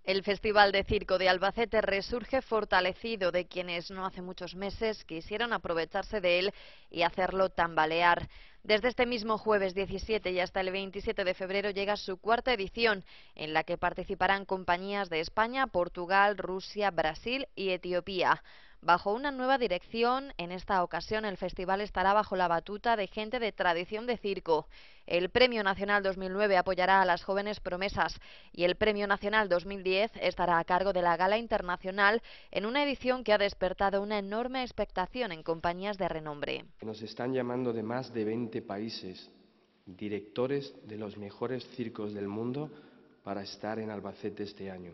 El Festival de Circo de Albacete resurge fortalecido de quienes no hace muchos meses quisieron aprovecharse de él y hacerlo tambalear. Desde este mismo jueves 17 y hasta el 27 de febrero llega su cuarta edición, en la que participarán compañías de España, Portugal, Rusia, Brasil y Etiopía. Bajo una nueva dirección, en esta ocasión el festival estará bajo la batuta de gente de tradición de circo. El Premio Nacional 2009 apoyará a las jóvenes promesas y el Premio Nacional 2010 estará a cargo de la Gala Internacional en una edición que ha despertado una enorme expectación en compañías de renombre. Nos están llamando de más de 20 países, directores de los mejores circos del mundo para estar en Albacete este año.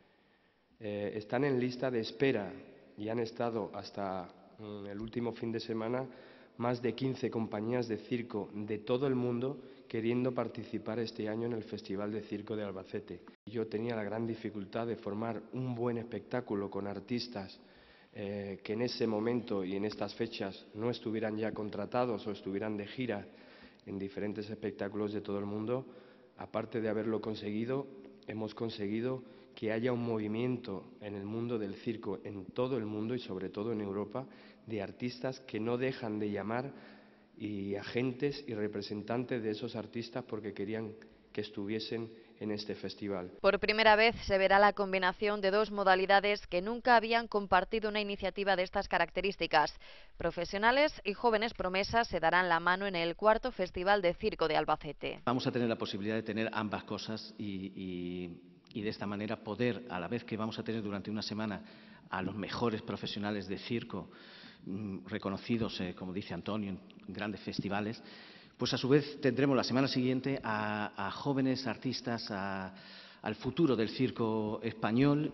Están en lista de espera y han estado hasta el último fin de semana más de 15 compañías de circo de todo el mundo queriendo participar este año en el Festival de Circo de Albacete. Yo tenía la gran dificultad de formar un buen espectáculo con artistas que en ese momento y en estas fechas no estuvieran ya contratados o estuvieran de gira en diferentes espectáculos de todo el mundo. Aparte de haberlo conseguido, hemos conseguido que haya un movimiento en el mundo del circo, en todo el mundo y sobre todo en Europa, de artistas que no dejan de llamar y agentes y representantes de esos artistas porque querían que estuviesen en este festival. Por primera vez se verá la combinación de dos modalidades que nunca habían compartido una iniciativa de estas características. Profesionales y jóvenes promesas se darán la mano en el cuarto Festival de Circo de Albacete. Vamos a tener la posibilidad de tener ambas cosas y de esta manera poder, a la vez que vamos a tener durante una semana a los mejores profesionales de circo reconocidos, como dice Antonio, en grandes festivales, pues a su vez tendremos la semana siguiente a jóvenes artistas, al futuro del circo español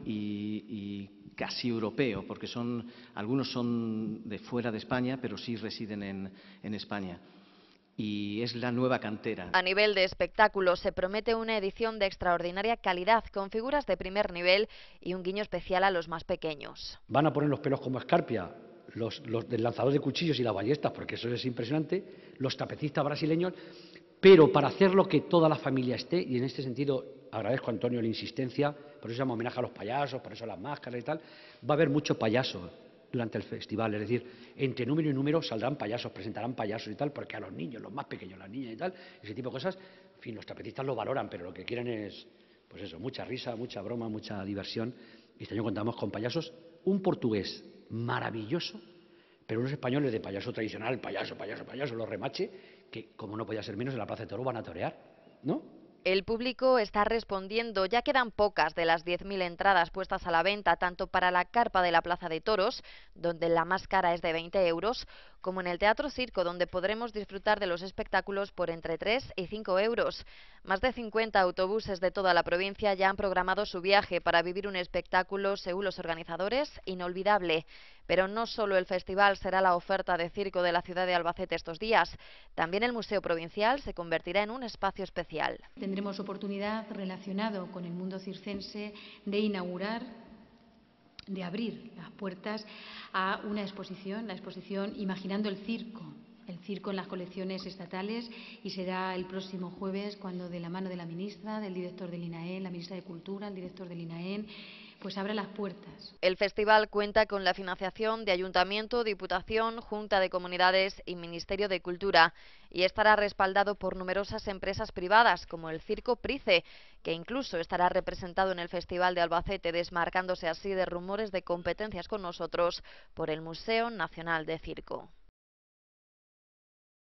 y casi europeo, porque algunos son de fuera de España, pero sí residen en España. Y es la nueva cantera. A nivel de espectáculos se promete una edición de extraordinaria calidad, con figuras de primer nivel y un guiño especial a los más pequeños. Van a poner los pelos como escarpia, los del lanzador de cuchillos y las ballestas, porque eso es impresionante, los trapecistas brasileños, pero para hacerlo que toda la familia esté, y en este sentido agradezco a Antonio la insistencia, por eso se llama homenaje a los payasos, por eso las máscaras y tal, va a haber mucho payaso durante el festival, es decir, entre número y número saldrán payasos, presentarán payasos y tal, porque a los niños, los más pequeños, las niñas y tal, ese tipo de cosas, en fin, los trapecistas lo valoran, pero lo que quieren es, pues eso, mucha risa, mucha broma, mucha diversión. Y este año contamos con payasos, un portugués maravilloso, pero unos españoles de payaso tradicional, payaso, los remache, que como no podía ser menos en la Plaza de Toros van a torear, ¿no? El público está respondiendo, ya quedan pocas de las 10.000 entradas puestas a la venta, tanto para la carpa de la Plaza de Toros, donde la más cara es de 20 euros, como en el Teatro Circo, donde podremos disfrutar de los espectáculos por entre 3 y 5 euros. Más de 50 autobuses de toda la provincia ya han programado su viaje para vivir un espectáculo, según los organizadores, inolvidable. Pero no solo el festival será la oferta de circo de la ciudad de Albacete estos días, también el Museo Provincial se convertirá en un espacio especial. Tendremos oportunidad, relacionado con el mundo circense, de inaugurar, de abrir las puertas a una exposición, la exposición Imaginando el circo en las colecciones estatales, y será el próximo jueves cuando, de la mano de la ministra, del director del INAEN, la ministra de Cultura, el director del INAEN, pues abra las puertas. El festival cuenta con la financiación de Ayuntamiento, Diputación, Junta de Comunidades y Ministerio de Cultura, y estará respaldado por numerosas empresas privadas como el Circo Price, que incluso estará representado en el Festival de Albacete, desmarcándose así de rumores de competencias con nosotros por el Museo Nacional de Circo.